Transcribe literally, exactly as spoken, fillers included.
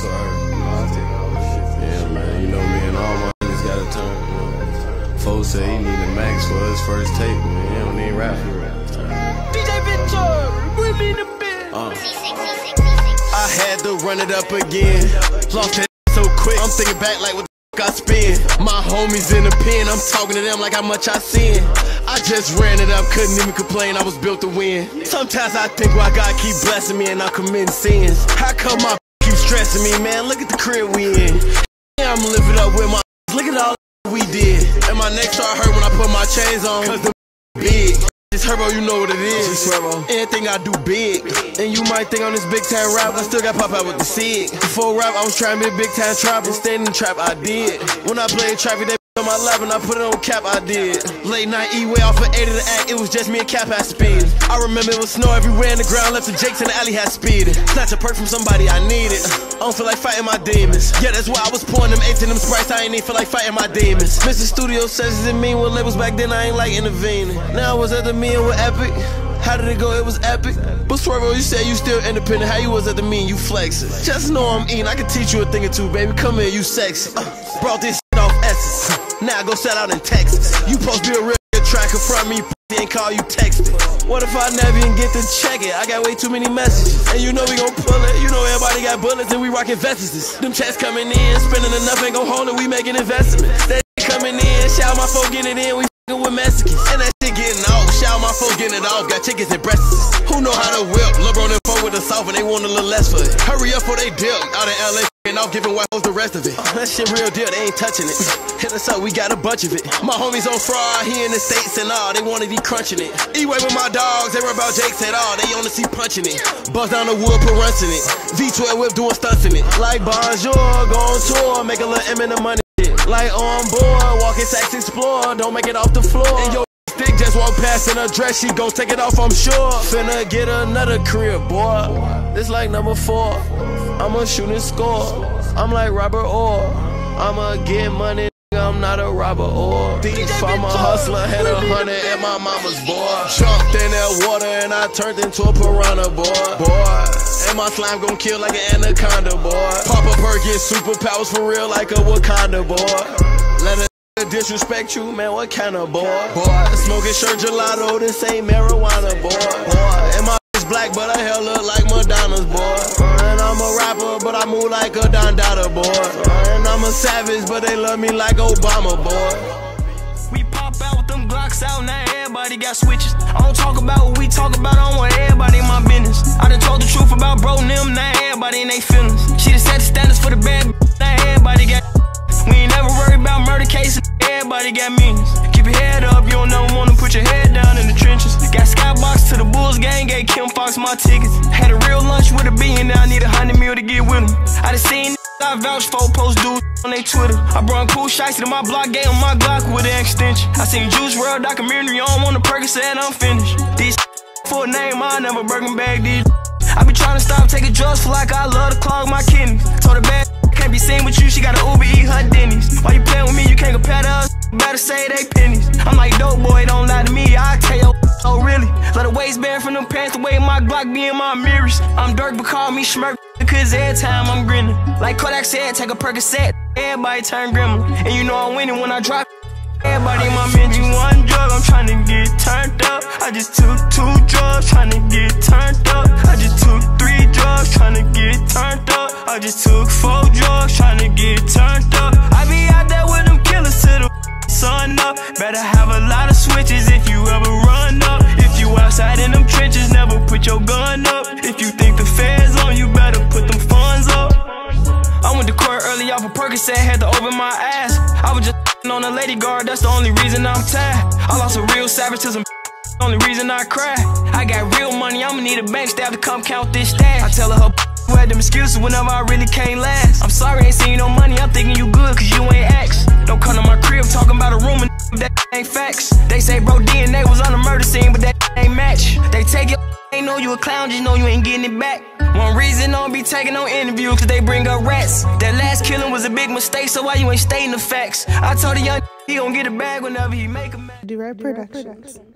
for her. Yeah, man, you know me and all my niggas got a turn. You know. Folks say he need a max for his first tape, man. He don't need rap for it. D J Victor, bring me the bit. Uh. I had to run it up again. Lost that so quick. I'm thinking back like what the fuck I spend. My homies in the pen, I'm talking to them like how much I sin. I just ran it up, couldn't even complain, I was built to win. Sometimes I think why God keep blessing me and I'm committing sins. How come my keep stressing me, man? Look at the crib we in. Yeah, I'm living up with my look at all we did. And my neck start hurt when I put my chains on, cause the big. It's Herbo, you know what it is. Anything I do big. And you might think on this big time rap, I still got pop out with the sig. Before rap, I was trying to be a big time trapper. Staying in the trap, I did. When I played traffic, they on my lap and I put it on cap, I did. Late night E-way off of eight of the act, it was just me and Cap had speed. I remember it was snow everywhere in the ground, left the Jakes in the alley had speed. Snatch a perk from somebody, I need it. I don't feel like fighting my demons. Yeah, that's why I was pouring them eights and them Sprites, I ain't even feel like fighting my demons. Mister Studio says it didn't mean what labels back then, I ain't like intervening. Now I was at the meeting with Epic. How did it go? It was epic. But Swervo, you said you still independent. How you was at the meeting? You flexing. Just know I'm eating. I can teach you a thing or two, baby. Come here, you sexy. Uh, brought this shit off Essence. Now I go sell out in Texas. You supposed to be a real tracker from me, and call you text it. What if I never even get to check it? I got way too many messages. And you know we gon' pull it. You know everybody got bullets and we rockin' vests. Them checks coming in, spending enough ain't gon' hold it. We making investments. That coming in, shout my folk getting it in. We with Mexicans. And that shit getting off. Shout my folks getting it off. Got chickens and breasts. Who know how to whip? LeBron and folk with the soft and they want a little less for it. Hurry up for they dip. Out in L A and off giving white hoes the rest of it. Uh, that shit real deal. They ain't touching it. Hit us up. We got a bunch of it. My homies on fraud. He in the States and all. They wanna be crunching it. E-way with my dogs. They were about Jakes at all. They on the sea punching it. Bust down the wood, put runs in it. V twelve whip doing stunts in it. Like Bonjour, go on tour. Make a little M in the money. Like on board, walking sacks explore, don't make it off the floor. And your stick just walk past in her dress, she gon' take it off, I'm sure. Finna get another career, boy. This like number four. I'ma shoot and score. I'm like Robert Orr. I'ma get money, I'm not a robber or thief. I'm a hustler, had a hundred at my mama's boy. Jumped in that water and I turned into a piranha, boy. Boy. And my slime gon' kill like an anaconda, boy. Papa Perk get superpowers for real like a Wakanda, boy. Let a disrespect you, man, what kind of boy? Boy, smoking shirt gelato, this ain't marijuana, boy. Boy, and my is black, but her hair look like Madonna's, boy. And I'm a rapper, but I move like a Don Dada, boy. And I'm a savage, but they love me like Obama, boy. We pop out with them Glocks out, now everybody got switches. I don't talk about what we talk about, I don't want everybody in my business. I done told the truth about bro and them, now everybody in they feelings. She done set the standards for the bad, now everybody got. We ain't never worried about murder cases, everybody got meanings. Keep your head up, you don't never wanna put your head down in the trenches. Got Skybox to the Bulls gang, gave Kim Fox my tickets. Had a real lunch with a billion, now I need a hundred mil to get with him. I done seen I vouch for post dudes on they Twitter. I brought cool shiesty to my block, gave on my Glock with an extension. I seen Juice world documentary on one, the Percocet, I'm finished. These for a name, I never Birkin bag these. I be trying to stop taking drugs for like I love to clog my kidneys. Told her bad can't be seen with you, she got an Uber eat her Denny's. Why you playing with me, you can't compare to us, better say they pennies. I'm like dope boy, don't lie to me, I tell you, oh really. Let a waistband from them pants, the way my Glock be in my mirrors. I'm Dirk, but call me Schmirk, cause every time I'm grinning. Like Kodak said, take a Percocet, everybody turn gremlin. And you know I'm winning when I drop. Everybody in my menu, one drug, I'm trying to get turned up. I just took two drugs, trying to get turned up. I just took three drugs, trying to get turned up. I just took four drugs, trying to get turned up. I be out there with them killers till the sun up. Better have a lot of switches if you ever run up. If you outside in them trenches, never put your gun up. If you think the fair's on, you better put them funds up. I went to court early off a Percocet, had to open my ass. I was just on a lady guard, that's the only reason I'm tired. I lost a real savage to some only reason I cry. I got real money, I'ma need a bank staff to come count this stash. I tell her her who had them excuses whenever I really can't last. I'm sorry, ain't seen no money, I'm thinking you good cause you ain't asked. Don't come to my crib talking about a room and that ain't facts. They say bro D N A was on the murder scene, but that ain't match. They take it, ain't know you a clown, just know you ain't getting it back. One reason don't be taking no interview cause they bring up rats. That last killing was a big mistake, so why you ain't stating the facts? I told the young he gon' get a bag whenever he make a match. Do-Rag Productions.